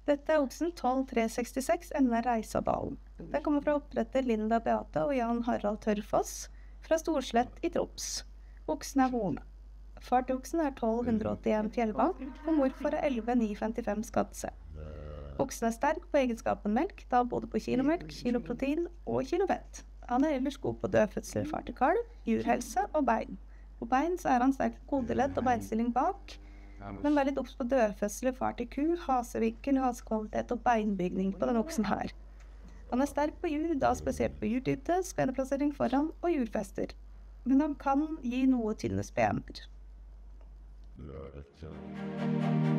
Dette er oksen 12366 NR Reisadalen. Den kommer fra oppretter Linda Beate og Jan Harald Tørrfoss fra Storslett i Troms. Oksen er horn. Far til oksen er 1281 fjellbank, og morfar er 11955 skadse. Oksen er sterk på egenskapen melk, da både på kilomelk, kiloprotein og kilofett. Han er ellers god på dødfødsler, far til kalv, jurhelse og bein. På bein så er han sterk på kodeledd og beinstilling bak, men vær litt obs på dødfødsler, far til ku, hasevinkel, hasekvalitet og beinbygning på den oksen her. Han er sterk på jur, da spesielt på jurdybde, speneplassering foran og jurfester. Men han kan gi noe tynne spener.